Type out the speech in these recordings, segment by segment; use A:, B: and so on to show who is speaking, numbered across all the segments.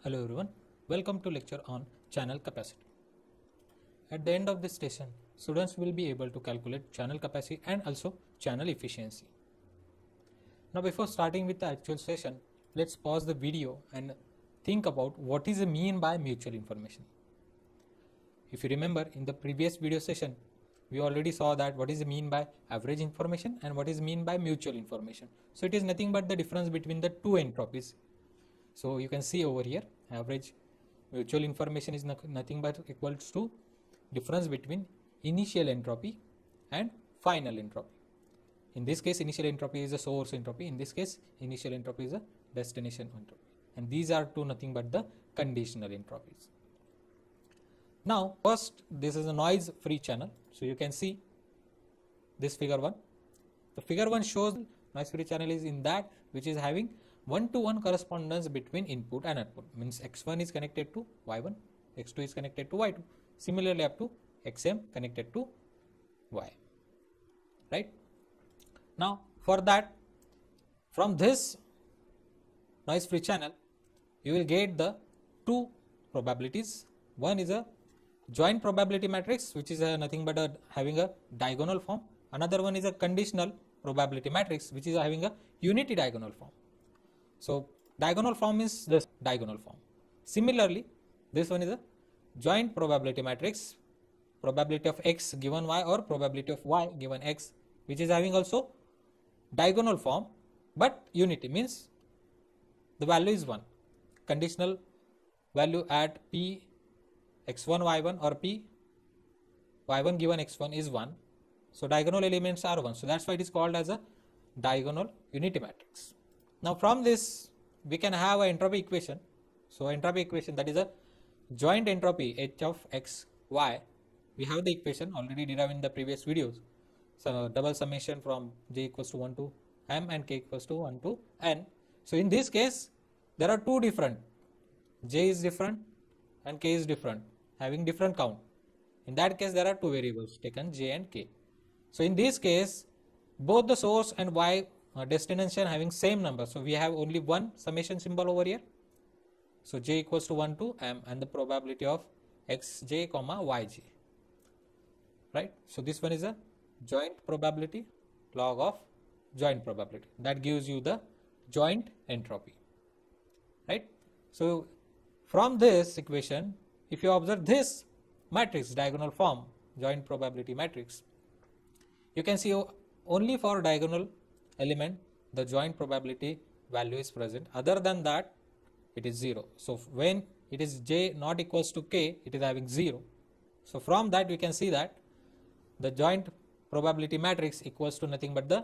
A: Hello everyone, welcome to lecture on channel capacity. At the end of this session, students will be able to calculate channel capacity and also channel efficiency. Now before starting with the actual session, let's pause the video and think about what is the mean by mutual information. If you remember, in the previous video session, we already saw that what is the mean by average information and what is mean by mutual information. So it is nothing but the difference between the two entropies. So you can see over here, average mutual information is nothing but equals to difference between initial entropy and final entropy. In this case, initial entropy is a source entropy. In this case, initial entropy is a destination entropy. And these are two nothing but the conditional entropies. Now, first, this is a noise free channel. So you can see this figure 1. The figure 1 shows noise free channel is in that which is having one-to-one correspondence between input and output. Means x1 is connected to y1, x2 is connected to y2. Similarly, up to xm connected to y. Right? Now, for that, from this noise free channel, you will get the two probabilities. One is a joint probability matrix, which is nothing but having a diagonal form. Another one is a conditional probability matrix, which is having a unity diagonal form. So diagonal form is this diagonal form. Similarly, this one is a joint probability matrix, probability of x given y or probability of y given x, which is having also diagonal form, but unity, means the value is 1. Conditional value at p x1 y1 or p y1 given x1 is 1. So diagonal elements are 1. So that's why it is called as a diagonal unity matrix. Now from this we can have an entropy equation. So entropy equation, that is a joint entropy h of x y. We have the equation already derived in the previous videos. So double summation from j equals to 1 to m and k equals to 1 to n. So in this case there are two different, j is different and k is different, having different count. In that case there are two variables taken, j and k. So in this case both the source and y destination having same number. So we have only one summation symbol over here. So j equals to 1 to m and the probability of xj comma yj. Right. So this one is a joint probability log of joint probability. That gives you the joint entropy. Right. So from this equation, if you observe this matrix diagonal form, joint probability matrix, you can see only for diagonal element the joint probability value is present. Other than that it is 0. So when it is j not equals to k, it is having 0. So from that we can see that the joint probability matrix equals to nothing but the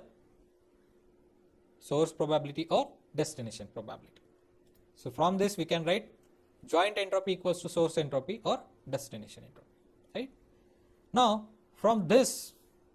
A: source probability or destination probability. So from this we can write joint entropy equals to source entropy or destination entropy. Right? Now from this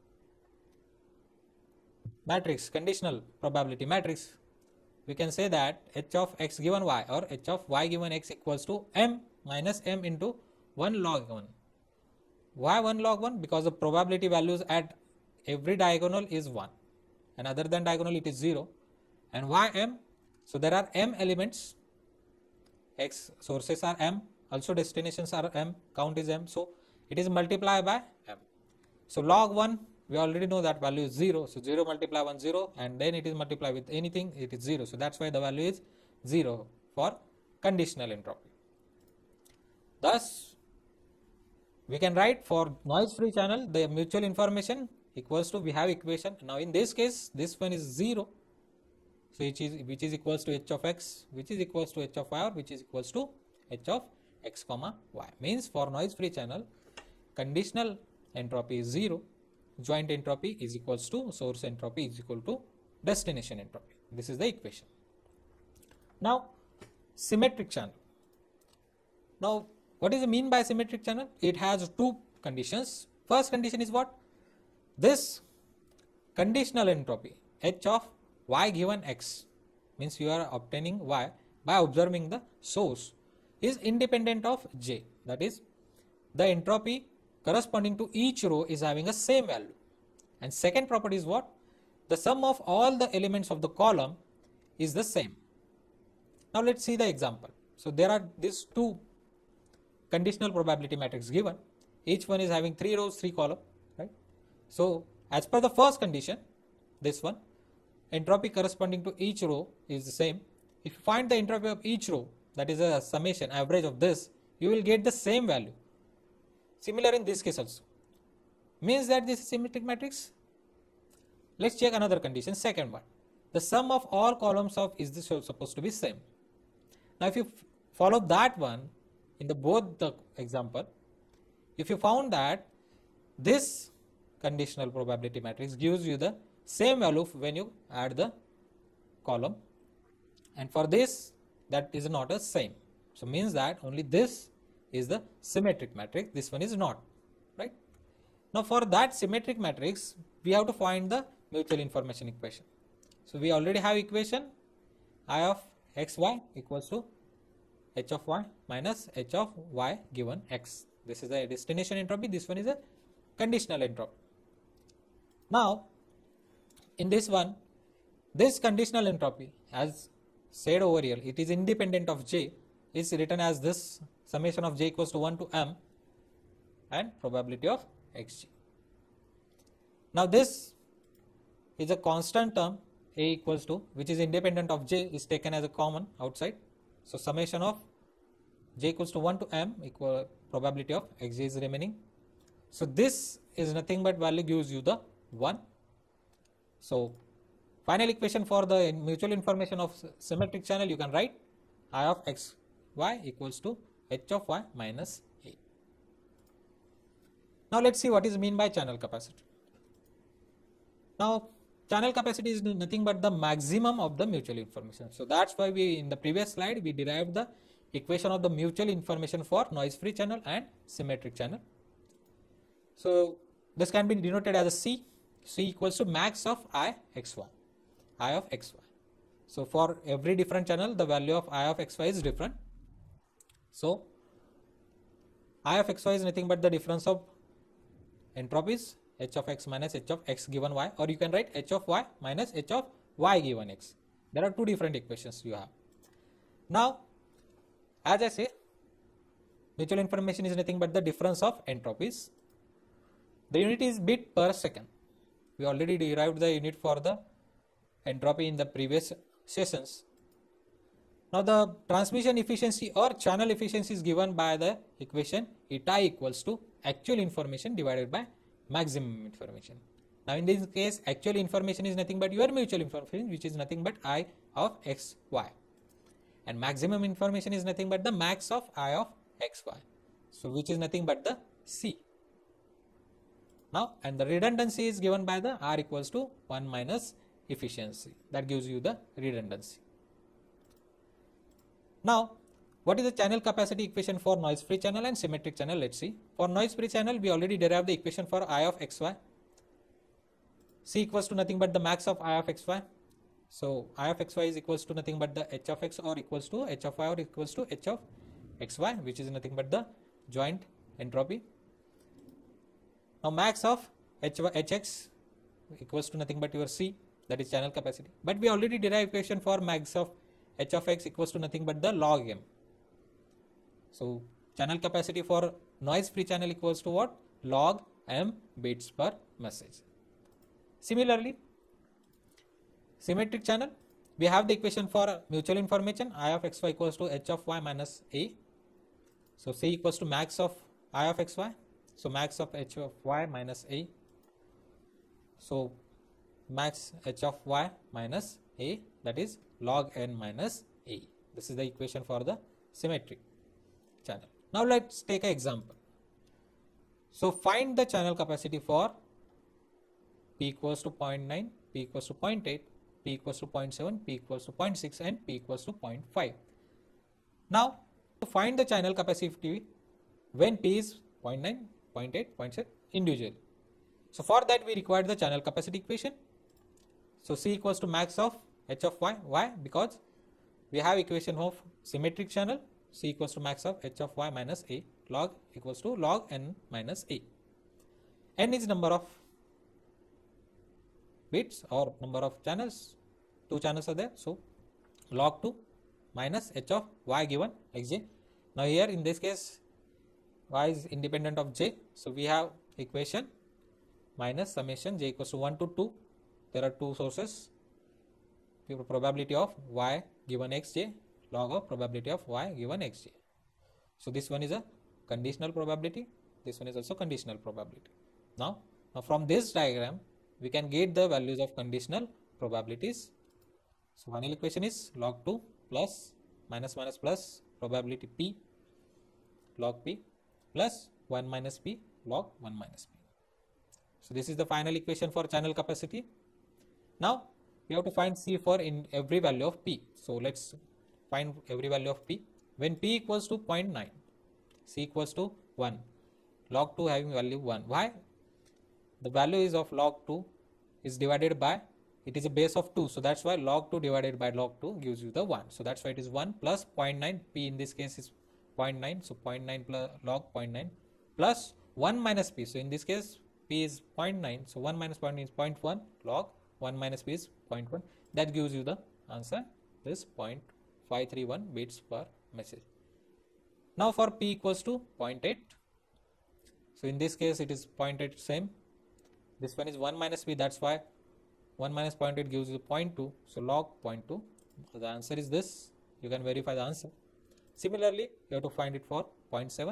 A: matrix, conditional probability matrix, we can say that h of x given y or h of y given x equals to m minus m into 1 log 1. Why 1 log 1? Because the probability values at every diagonal is 1 and other than diagonal it is 0. And why m? So there are m elements, x sources are m, also destinations are m, count is m, so it is multiplied by m. So log 1, we already know that value is 0. So 0 multiply 1 0 and then it is multiplied with anything, it is 0. So that's why the value is 0 for conditional entropy. Thus we can write for noise free channel the mutual information equals to, we have equation. Now in this case this one is 0. So which is equals to h of x, which is equals to h of y, or which is equals to h of x comma y. Means for noise free channel conditional entropy is 0. Joint entropy is equals to source entropy is equal to destination entropy. This is the equation. Now symmetric channel. Now what is the mean by symmetric channel? It has two conditions. First condition is what? This conditional entropy h of y given x, means you are obtaining y by observing the source, is independent of j. That is, the entropy corresponding to each row is having a same value. And second property is what? The sum of all the elements of the column is the same. Now let's see the example. So there are these two conditional probability matrix given. Each one is having 3 rows, 3 columns, right? So as per the first condition, this one, entropy corresponding to each row is the same. If you find the entropy of each row, that is a summation average of this, you will get the same value. Similar in this case also. Means that this is symmetric matrix. Let's check another condition, second one. The sum of all columns of is this supposed to be same. Now if you follow that one in the both the example, if you found that this conditional probability matrix gives you the same value when you add the column, and for this that is not a same. So means that only this is the symmetric matrix, this one is not, right? Now for that symmetric matrix, we have to find the mutual information equation. So we already have equation I of xy equals to h of y minus h of y given x. This is the destination entropy, this one is a conditional entropy. Now in this one, this conditional entropy as said over here, it is independent of j, is written as this summation of j equals to 1 to m and probability of xg. Now this is a constant term a equals to, which is independent of j, is taken as a common outside. So summation of j equals to 1 to m equal probability of xg is remaining. So this is nothing but value gives you the 1. So final equation for the mutual information of symmetric channel, you can write I of x y equals to h of y minus a. Now let's see what is mean by channel capacity. Now channel capacity is nothing but the maximum of the mutual information. So that's why we in the previous slide we derived the equation of the mutual information for noise free channel and symmetric channel. So this can be denoted as a C. C equals to max of I xy, I of xy. So for every different channel, the value of I of xy is different. So I of xy is nothing but the difference of entropies, h of x minus h of x given y, or you can write h of y minus h of y given x. There are two different equations you have. Now as I say, mutual information is nothing but the difference of entropies. The unit is bit per second. We already derived the unit for the entropy in the previous sessions. Now the transmission efficiency or channel efficiency is given by the equation eta equals to actual information divided by maximum information. Now in this case, actual information is nothing but your mutual information, which is nothing but I of x y, and maximum information is nothing but the max of I of x y, so which is nothing but the C. Now and the redundancy is given by the R equals to 1 minus efficiency, that gives you the redundancy. Now what is the channel capacity equation for noise free channel and symmetric channel? Let's see. For noise free channel, we already derived the equation for I of xy. C equals to nothing but the max of I of xy. So I of xy is equals to nothing but the h of x or equals to h of y or equals to h of xy, which is nothing but the joint entropy. Now max of hx equals to nothing but your C, that is channel capacity. But we already derived equation for max of h of x equals to nothing but the log m. So channel capacity for noise free channel equals to what? Log m bits per message. Similarly, symmetric channel, we have the equation for mutual information I of xy equals to h of y minus a. So C equals to max of I of xy. So max of h of y minus a. So max h of y minus a, that is log n minus a. This is the equation for the symmetric channel. Now let's take an example. So find the channel capacity for p equals to 0.9, p equals to 0.8, p equals to 0.7, p equals to 0.6 and p equals to 0.5. Now to find the channel capacity when p is 0.9, 0.8, 0.7 individually. So for that we require the channel capacity equation. So C equals to max of h of y. Why? Because we have equation of symmetric channel. C equals to max of h of y minus a, log equals to log n minus a. N is number of bits or number of channels. 2 channels are there. So log 2 minus h of y given xj. Now here in this case y is independent of j, so we have equation minus summation j equals to 1 to 2. There are two sources, probability of y given xj log of probability of y given xj. So this one is a conditional probability, this one is also conditional probability. Now from this diagram we can get the values of conditional probabilities. So final equation is log 2 plus minus minus plus probability p log p plus 1 minus p log 1 minus p. So this is the final equation for channel capacity. Now we have to find C for in every value of p. So let's find every value of p. When p equals to 0.9, C equals to 1, log 2 having value 1. Why? The value is of log 2 is divided by, it is a base of 2, so that's why log 2 divided by log 2 gives you the 1. So that's why it is 1 plus 0.9, p in this case is 0.9, so 0.9 plus log 0.9 plus 1 minus p. So in this case p is 0.9, so 1 minus 0.9 is 0.1, log 1 minus p is 0.1. That gives you the answer, this 0.531 bits per message. Now for p equals to 0.8, so in this case it is 0.8 same. This one is 1 minus p, that's why 1 minus 0.8 gives you 0.2, so log 0.2. So the answer is this. You can verify the answer. Similarly, you have to find it for 0.7,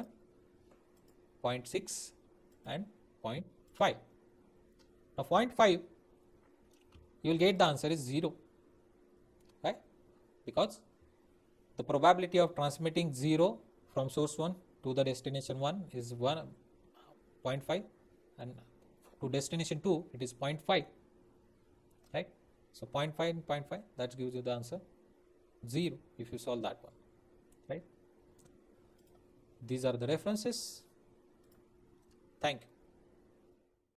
A: 0.6 and 0.5. Now 0.5, you will get the answer is 0, right? Because the probability of transmitting 0 from source 1 to the destination 1 is 0.5, and to destination 2 it is 0.5, right? So 0.5 and 0.5, that gives you the answer 0 if you solve that one, right? These are the references. Thank you.